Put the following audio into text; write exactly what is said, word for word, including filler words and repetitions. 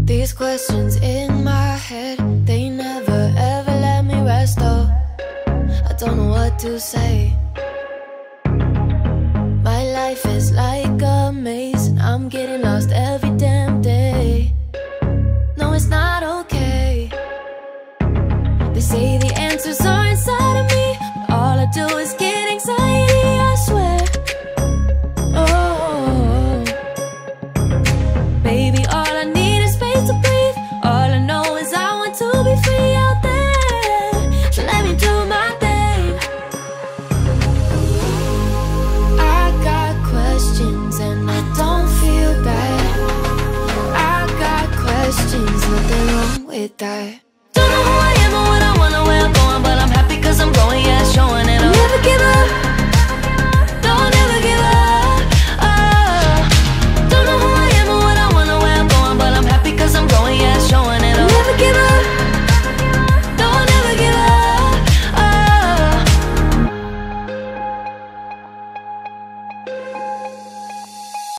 These questions in my head, they never ever let me rest, oh. I don't know what to say. My life is like a maze, and I'm getting lost every damn day. No, it's not okay. They say the answers are inside of me, but all I do is get anxiety, I swear. Oh, baby, all I need is space to breathe. All I know is I want to be free out there. So let me do my thing. I got questions and I don't feel bad. I got questions, nothing wrong with that. Don't know who I am or what I want or where I'm going, but I'm happy cause I'm growing, yeah, it's showing.